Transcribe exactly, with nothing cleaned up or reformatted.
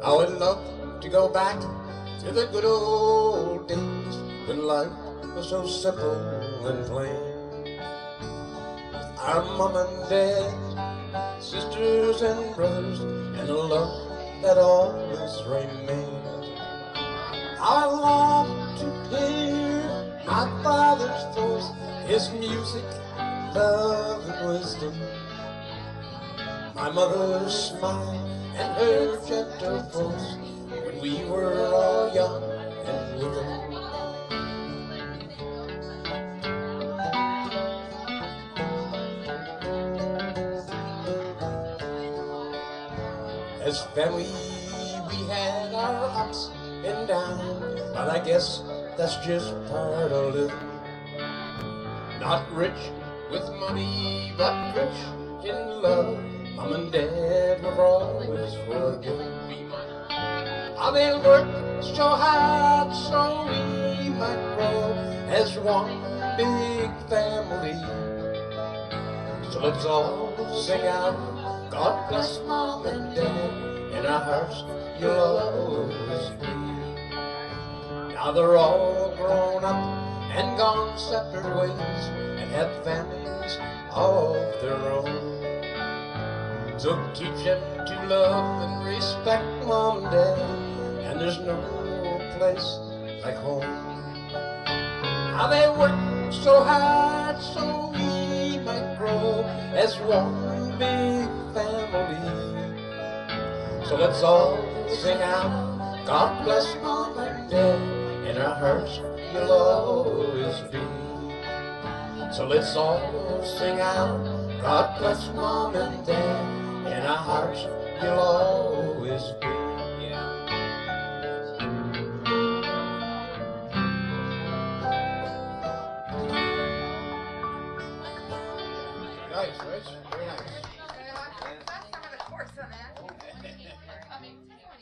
I would love to go back to the good old days when life was so simple and plain. Our mom and dad, sisters and brothers, and a love that always remains. I long to hear my father's voice, his music, love and wisdom. My mother's smile and her gentle voice when we were all young and little. As family, we had our ups and downs, but I guess that's just part of living. Not rich with money, but rich in love. Mom and Dad were always forgiving. How they worked so hard so we might grow as one big family. So let's all sing out, God bless Mom and Dad, in our hearts you'll always be. Now they're all grown up and gone separate ways and have families of their own. So teach them to love and respect Mom and Dad, and there's no place like home. How they work so hard so we might grow as one big family. So let's all sing out, God bless Mom and Dad, in our hearts you'll always be. So let's all sing out, God bless Mom and Dad, in our hearts you'll always be. Nice, Rich. Very nice. That's some of the course on that.